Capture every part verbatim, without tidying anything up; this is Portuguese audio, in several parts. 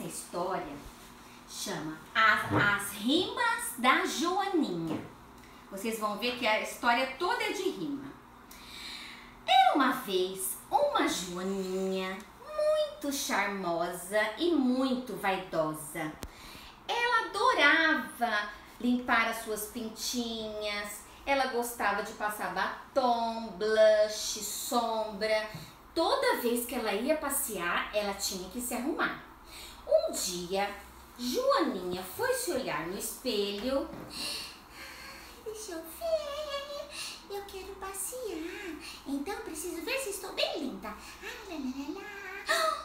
Essa história chama As, As Rimas da Joaninha. Vocês vão ver que a história toda é de rima. Era uma vez uma Joaninha muito charmosa e muito vaidosa. Ela adorava limpar as suas pintinhas, ela gostava de passar batom, blush, sombra. Toda vez que ela ia passear, ela tinha que se arrumar. Um dia, Joaninha foi se olhar no espelho. Deixa eu ver, eu quero passear, então preciso ver se estou bem linda. Ah, lá, lá, lá, lá.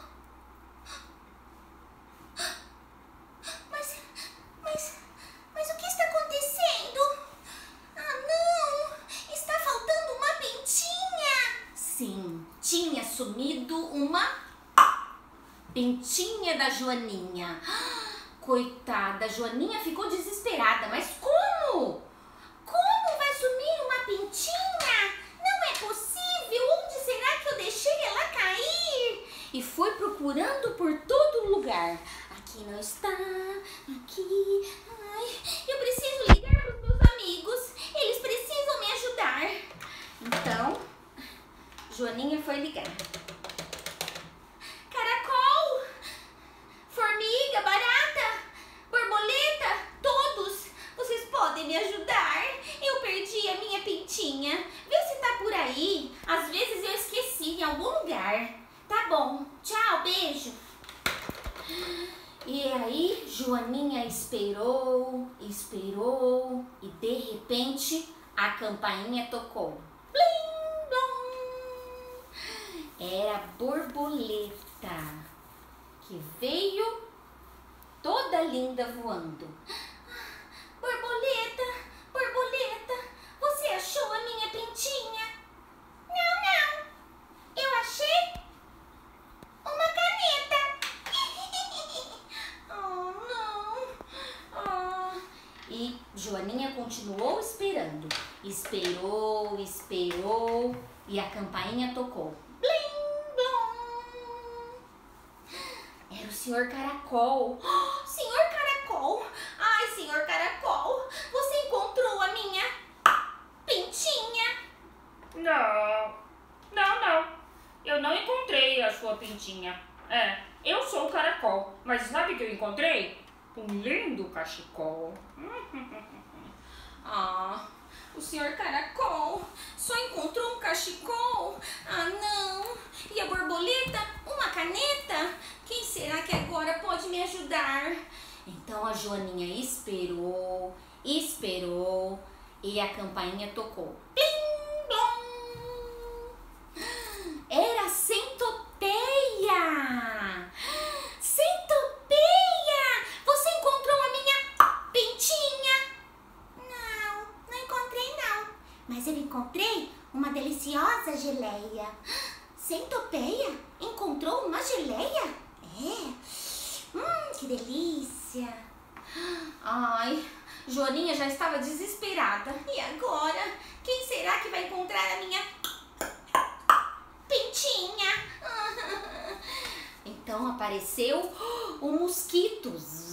Mas, mas, mas o que está acontecendo? Ah, não, está faltando uma pintinha. Sim, tinha sumido uma pintinha da Joaninha. Coitada, a Joaninha ficou desesperada. Mas como? Como vai sumir uma pintinha? Não é possível. Onde será que eu deixei ela cair? E foi procurando por todo lugar. Aqui não está, aqui. Ai, eu preciso ligar para os meus amigos. Eles precisam me ajudar. Então, Joaninha foi ligar. Caracol, formiga, barata, borboleta, todos, vocês podem me ajudar? Eu perdi a minha pintinha. Vê se tá por aí. Às vezes eu esqueci em algum lugar. Tá bom. Tchau, beijo. E aí, Joaninha esperou, esperou e de repente a campainha tocou. Blim, blom. Era a borboleta que veio toda linda voando. Borboleta, borboleta, você achou a minha pintinha? Não, não, eu achei uma caneta. Oh, não. Oh. E Joaninha continuou esperando. Esperou, esperou e a campainha tocou. Blim, blom. Era o senhor Caracol. Oh, senhor Caracol, ai, senhor Caracol, você encontrou a minha pintinha? Não, não, não. Eu não encontrei a sua pintinha. É, eu sou o Caracol, mas sabe o que eu encontrei? Um lindo cachecol. Ah, o senhor Caracol só encontrou um cachecol? Ah, não. E a borboleta? Uma caneta? Quem será que agora pode me ajudar? Então a Joaninha esperou, esperou e a campainha tocou. Blim, blom. Era a centopeia. Centopeia! Você encontrou a minha pintinha? Não, não encontrei não, mas eu encontrei uma deliciosa geleia. Centopeia encontrou uma geleia? É, hum, que delícia. Ai, Joaninha já estava desesperada. E agora, quem será que vai encontrar a minha pintinha? Então apareceu o mosquito.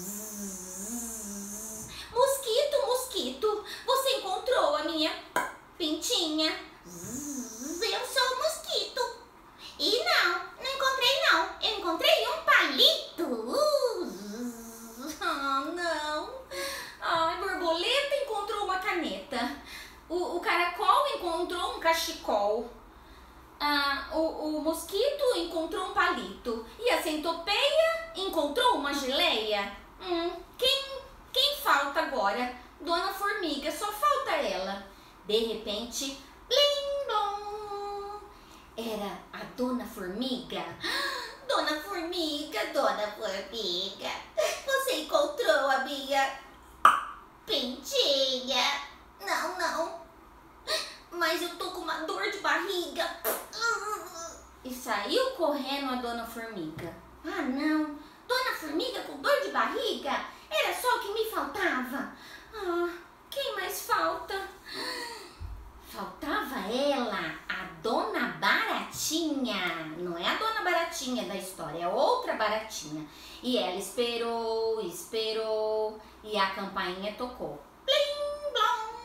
Mosquito, mosquito, você encontrou a minha pintinha? Eu sou o mosquito. E não, não encontrei não. Eu encontrei um palito. Ah, não. Ai, borboleta encontrou uma caneta. O, o caracol encontrou um cachecol. Ah, o, o mosquito encontrou um palito. E a centopeia encontrou uma geleia. Hum, quem, quem falta agora? Dona Formiga, só falta ela. De repente, blim, blom. Era a Dona Formiga. Dona Formiga, Dona Formiga, você encontrou a minha pintinha? Não, não, mas eu tô com uma dor de barriga. E saiu correndo a Dona Formiga. Ah, não, Dona Formiga com dor de barriga? Era só o que me faltava. Ah, quem mais falta? Faltava ela, a Dona Baratinha. Não é a Dona Baratinha da história, é outra Baratinha. E ela esperou, esperou e a campainha tocou. Blim, blom.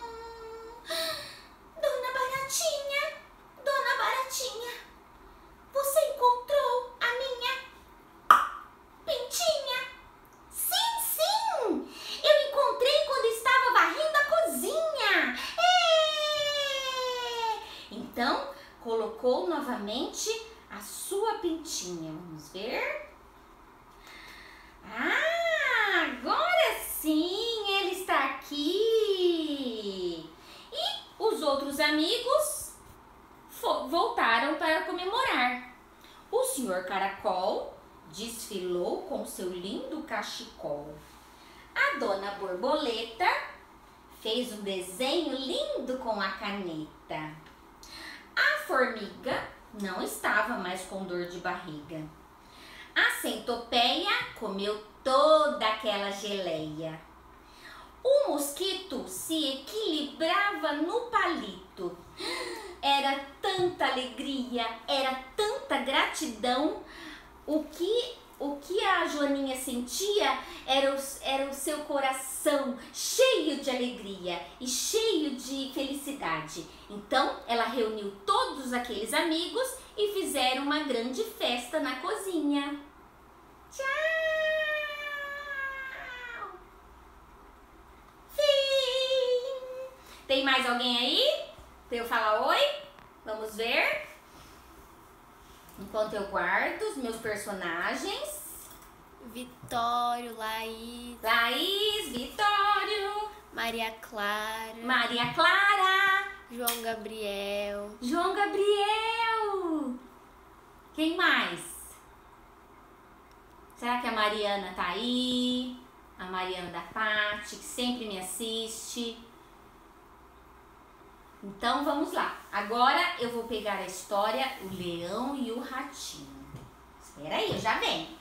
Dona Baratinha, Dona Baratinha, você encontrou a minha pintinha? Sim, sim, eu encontrei quando estava varrendo a cozinha. É! Então, colocou novamente a sua pintinha. Vamos ver. Ah, agora sim, ele está aqui. E os outros amigos voltaram para comemorar. O senhor Caracol desfilou com seu lindo cachecol. A dona Borboleta fez um desenho lindo com a caneta. A formiga não estava mais com dor de barriga. A centopeia comeu toda aquela geleia. O mosquito se equilibrava no palito. Era tanta alegria, era tanta gratidão. O que, o que a Joaninha sentia era o, era o seu coração cheio de alegria e cheio de felicidade. Então, ela reuniu todos aqueles amigos e fizeram uma grande festa na cozinha. Tchau! Fim! Tem mais alguém aí? Pra eu falar oi? Vamos ver? Enquanto eu guardo os meus personagens. Vitório, Laís, Laís, Vitório, Maria Clara, Maria Clara, João Gabriel, João Gabriel. Quem mais? Será que a Mariana tá aí? A Mariana da Pati, que sempre me assiste. Então vamos lá. Agora eu vou pegar a história O Leão e o Ratinho. Espera aí, eu já venho.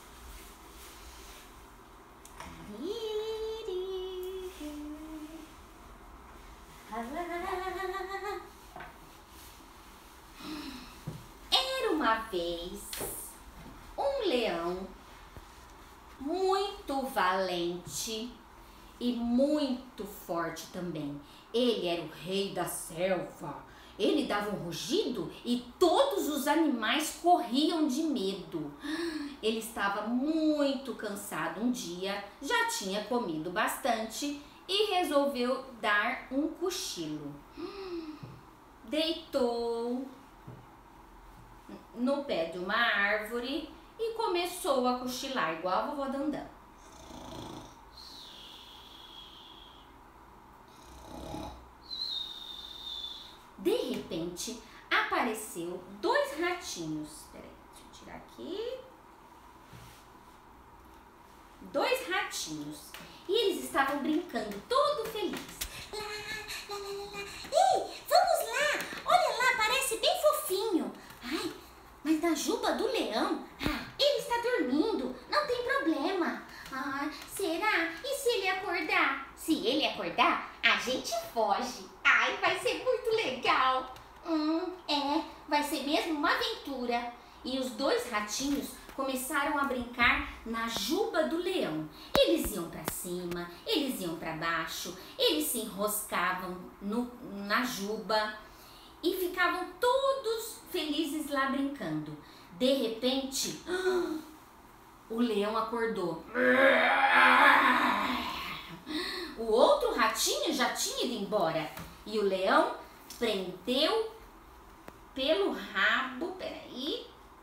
Era uma vez um leão muito valente e muito forte também. Ele era o rei da selva. Ele dava um rugido e todos os animais corriam de medo. Ele estava muito cansado um dia, já tinha comido bastante e resolveu dar um cochilo. Deitou no pé de uma árvore e começou a cochilar, igual a vovó Dandã. De repente, apareceu dois ratinhos. Peraí, deixa eu tirar aqui. Dois ratinhos. E eles estavam brincando, todo felizes. Lá, lá, lá, lá, lá. Ei, vamos lá! Olha lá, parece bem fofinho. Ai, mas na juba do leão, ah, ele está dormindo, não tem problema. Ah, será? E se ele acordar? Se ele acordar, a gente foge. Ai, vai ser muito legal. Hum, é, vai ser mesmo uma aventura. E os dois ratinhos começaram a brincar na juba do leão. Eles iam para cima, eles iam para baixo, eles se enroscavam no, na juba e ficavam todos felizes lá brincando. De repente, o leão acordou. O outro ratinho já tinha ido embora e o leão prendeu pelo rabo, peraí,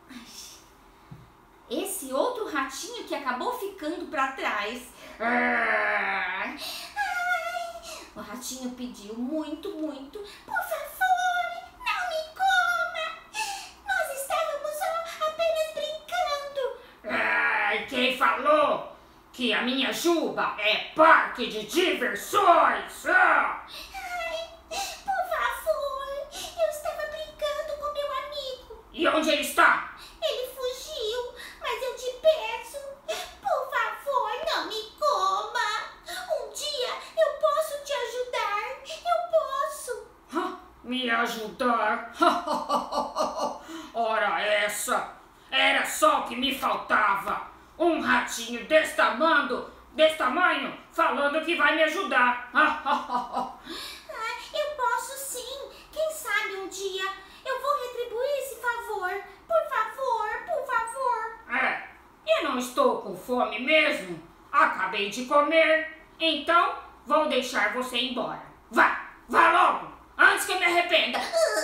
esse outro ratinho que acabou ficando para trás. Ai, o ratinho pediu muito, muito, por favor, não me coma. Nós estávamos só apenas brincando. Ai, quem falou que a minha juba é parque de diversões? Ah! Ai, por favor, eu estava brincando com meu amigo. E onde ele está? Ele fugiu, mas eu te peço, por favor, não me coma. Um dia eu posso te ajudar, eu posso. Ah, me ajudar? Ora essa, era só o que me faltava. Um ratinho desse tamanho, desse tamanho, falando que vai me ajudar. Ah, eu posso sim. Quem sabe um dia eu vou retribuir esse favor. Por favor, por favor. É, eu não estou com fome mesmo. Acabei de comer. Então, vou deixar você embora. Vá, vá logo, antes que eu me arrependa.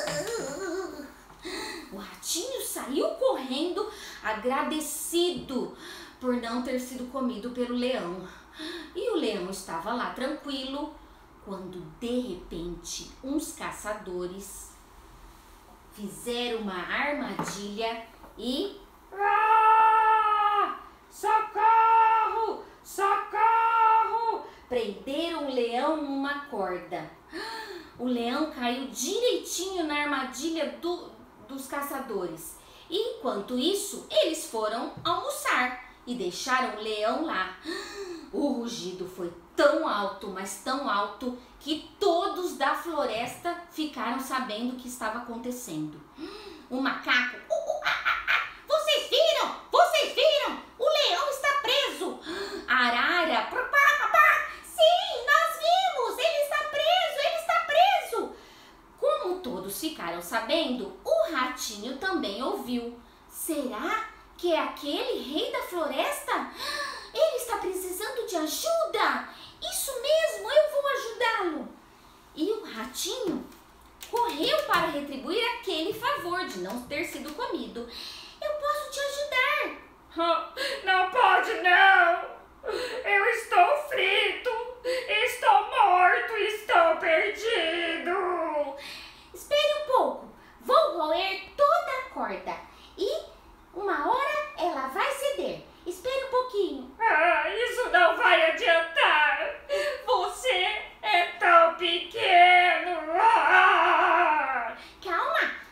O ratinho saiu correndo, agradecido por não ter sido comido pelo leão. E o leão estava lá tranquilo, quando de repente uns caçadores fizeram uma armadilha e... Ah! Socorro! Socorro! prenderam o leão numa corda. O leão caiu direitinho na armadilha do, dos caçadores. E, enquanto isso, eles foram almoçar e deixaram o leão lá. O rugido foi tão alto, mas tão alto, que todos da floresta ficaram sabendo o que estava acontecendo. O macaco... Vocês viram? Vocês viram? O leão está preso. A arara... Sim, nós vimos. Ele está preso, ele está preso. Como todos ficaram sabendo, o ratinho também ouviu. Será que é aquele rei da floresta? Ele está precisando de ajuda. Isso mesmo, eu vou ajudá-lo. E o ratinho correu para retribuir aquele favor de não ter sido comido. Eu posso te ajudar. Não pode, não. Eu estou frito. Estou morto. Estou perdido. Espere um pouco. Vou roer toda a corda e uma hora ela vai ceder. Espere um pouquinho. Ah, isso não vai adiantar. Você é tão pequeno. Ah! Calma.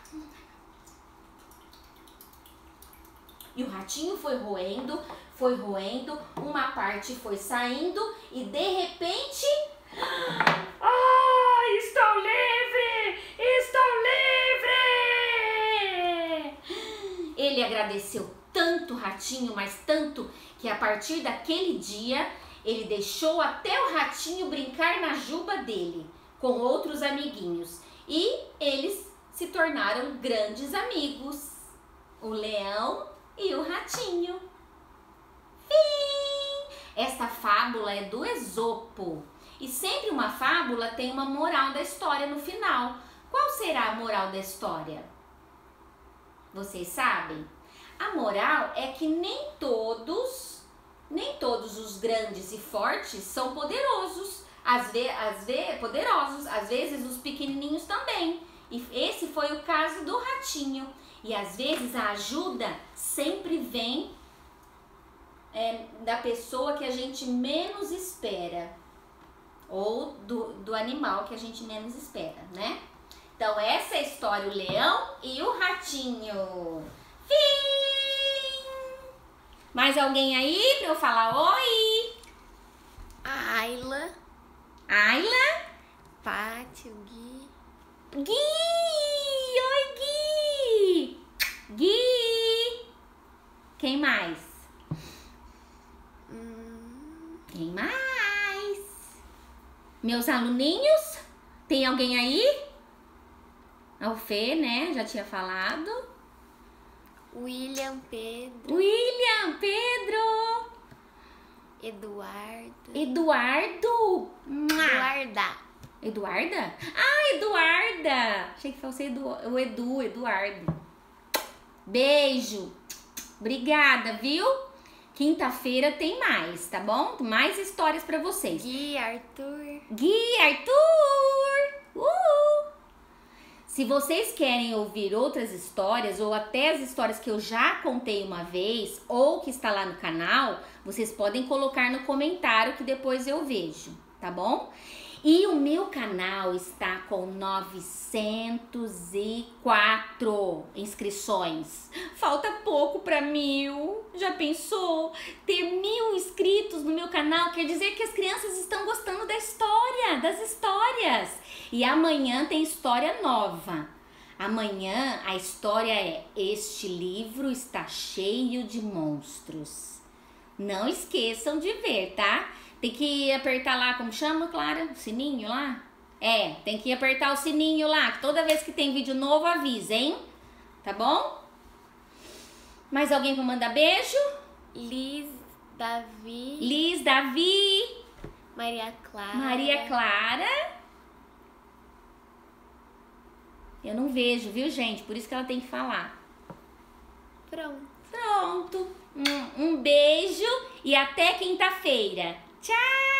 E o ratinho foi roendo, foi roendo, uma parte foi saindo e de repente... Ah, estou livre! Estou livre! Ele agradeceu tanto o ratinho, mas tanto, que a partir daquele dia ele deixou até o ratinho brincar na juba dele com outros amiguinhos e eles se tornaram grandes amigos, o leão e o ratinho. Fim! Esta fábula é do Esopo e sempre uma fábula tem uma moral da história no final. Qual será a moral da história? Vocês sabem? A moral é que nem todos, nem todos os grandes e fortes são poderosos. Às vezes, às vezes, poderosos, às vezes os pequenininhos também. E esse foi o caso do ratinho. E às vezes a ajuda sempre vem é, da pessoa que a gente menos espera. Ou do, do animal que a gente menos espera, né? Então essa é a história, o leão e o ratinho. Fim! Mais alguém aí pra eu falar oi? A Ayla, Ayla? Pati, o Gui. Gui! Oi, Gui! Gui! Quem mais? Hum, Quem mais? Meus aluninhos? Tem alguém aí? O Fê, né? Já tinha falado. William, Pedro, William, Pedro, Eduardo, Eduardo. Mua. Eduarda. Eduarda? Ah, Eduarda. Achei que fosse Edu, o Edu, Eduardo. Beijo. Obrigada, viu? Quinta-feira tem mais, tá bom? Mais histórias pra vocês. Gui, Arthur. Gui, Arthur. Uh! Se vocês querem ouvir outras histórias ou até as histórias que eu já contei uma vez ou que está lá no canal, vocês podem colocar no comentário que depois eu vejo, tá bom? E o meu canal está com novecentos e quatro inscrições. Falta pouco para mil. Já pensou? Ter mil inscritos no meu canal quer dizer que as crianças estão gostando da história, das histórias. E amanhã tem história nova. Amanhã a história é: este livro está cheio de monstros. Não esqueçam de ver, tá? Tem que apertar lá, como chama, Clara? O sininho lá? É, tem que apertar o sininho lá, que toda vez que tem vídeo novo avisa, hein? Tá bom? Mais alguém pra mandar beijo? Liz, Davi, Liz, Davi, Maria Clara. Maria Clara. Eu não vejo, viu, gente? Por isso que ela tem que falar. Pronto. Pronto. Um, um beijo e até quinta-feira. Tchau!